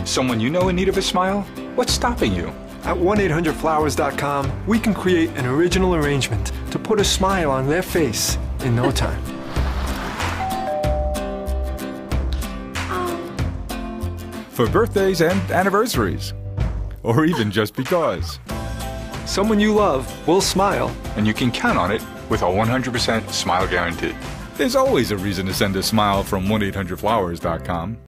Someone you know in need of a smile? What's stopping you? At 1-800-Flowers.com, we can create an original arrangement to put a smile on their face in no time. For birthdays and anniversaries, or even just because. Someone you love will smile. And you can count on it with a 100% smile guarantee. There's always a reason to send a smile from 1-800-Flowers.com.